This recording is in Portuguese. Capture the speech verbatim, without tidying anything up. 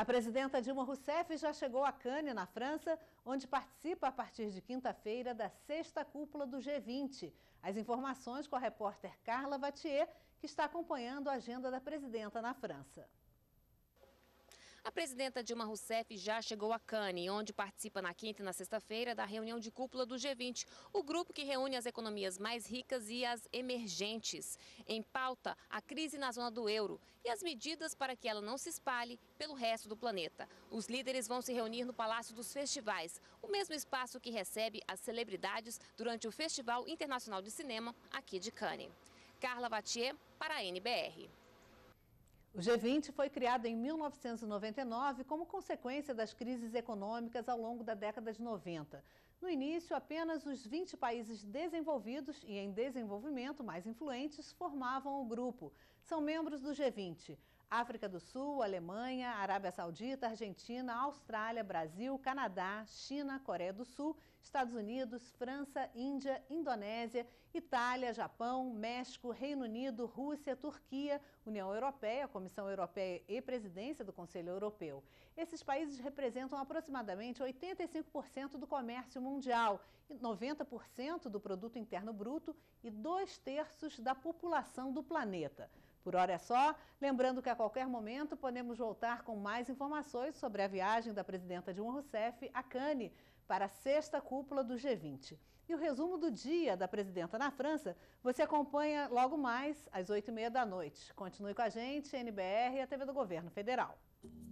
A presidenta Dilma Rousseff já chegou a Cannes, na França, onde participa a partir de quinta-feira da sexta cúpula do G vinte. As informações com a repórter Carla Vattier, que está acompanhando a agenda da presidenta na França. A presidenta Dilma Rousseff já chegou a Cannes, onde participa na quinta e na sexta-feira da reunião de cúpula do G vinte, o grupo que reúne as economias mais ricas e as emergentes. Em pauta, a crise na zona do euro e as medidas para que ela não se espalhe pelo resto do planeta. Os líderes vão se reunir no Palácio dos Festivais, o mesmo espaço que recebe as celebridades durante o Festival Internacional de Cinema aqui de Cannes. Carla Vattier, para a N B R. O G vinte foi criado em mil novecentos e noventa e nove como consequência das crises econômicas ao longo da década de noventa. No início, apenas os vinte países desenvolvidos e em desenvolvimento mais influentes formavam o grupo. São membros do G vinte: África do Sul, Alemanha, Arábia Saudita, Argentina, Austrália, Brasil, Canadá, China, Coreia do Sul, Estados Unidos, França, Índia, Indonésia, Itália, Japão, México, Reino Unido, Rússia, Turquia, União Europeia, Comissão Europeia e Presidência do Conselho Europeu. Esses países representam aproximadamente oitenta e cinco por cento do comércio mundial, noventa por cento do produto interno bruto e dois terços da população do planeta. Por hora é só, lembrando que a qualquer momento podemos voltar com mais informações sobre a viagem da presidenta Dilma Rousseff a Cannes para a sexta cúpula do G vinte. E o resumo do dia da presidenta na França você acompanha logo mais às oito e meia da noite. Continue com a gente, N B R e a T V do Governo Federal.